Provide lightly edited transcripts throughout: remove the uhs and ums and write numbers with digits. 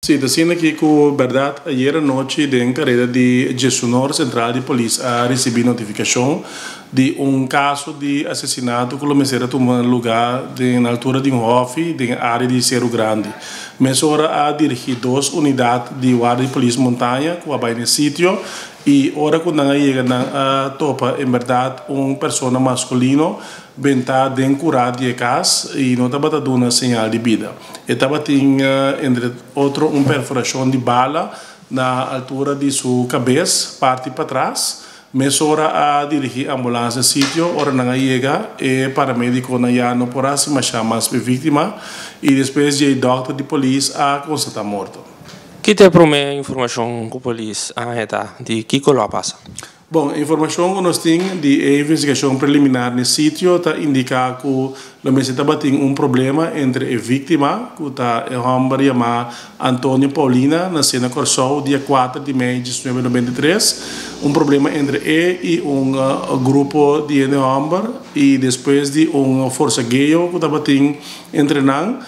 Sim, assim aqui com verdade, ayer à noite, de carreira de gestionador central de polícia, recebi notificação de caso de assassinato que começou a tomar lugar na altura de Hof, na área de Cerro Grande. Mas agora a dirigir duas unidades de guarda de polícia montanha que vai no sítio e agora quando chega na topa, em verdade, pessoa masculino bentar de curado de casa e não estava dando uma sinal de vida. Estava tinha entre outro perfuração de bala na altura de sua cabeça, parte para trás. Mas ora a dirigir a ambulância sítio, ora não chega e paramédico não ia não por se chamar a vítima e depois o doutor de polícia a constatar morto. Que te promete informação com a polícia de que colou passa? Bom, a informação que nós temos de investigação preliminar no sítio está indica que o estava tendo problema entre a vítima, que está o homem chamado Antônio Paulina, na cena Corsol, dia 4 de maio de 1993. Problema entre ele e grupo de homem e depois de força gay que estava tendo treinando,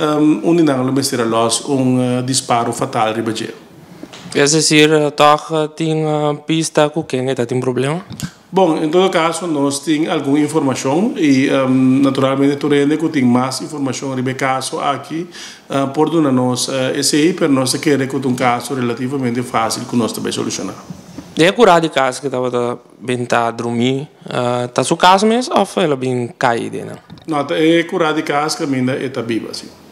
disparo fatal de Quer dizer, toca tem pista com quem está tem problema? Bom, em todo caso, nós temos alguma informação e, naturalmente, tornando que tem mais informação sobre o caso aqui, por nós esse aí, para nós querer que caso relativamente fácil que nós também solucionar. É curado de caso que estava bem dormir, tá seu caso mesmo ou foi ela bem caída, né? Não, é curado de caso que ainda está viva, sim.